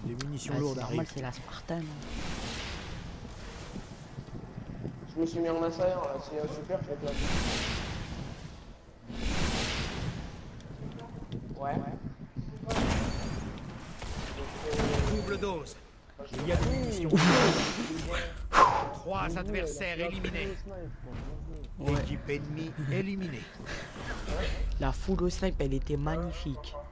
Les munitions Bah, lourdes c'est normal, arrivent. c'est la Spartan. Je me suis mis en assaillant là, c'est super, je l'ai Ouais. Double dose. Il y a des munitions. 3 adversaires éliminés. Ouais. L'équipe ennemie éliminée. La full au snipe, elle était magnifique.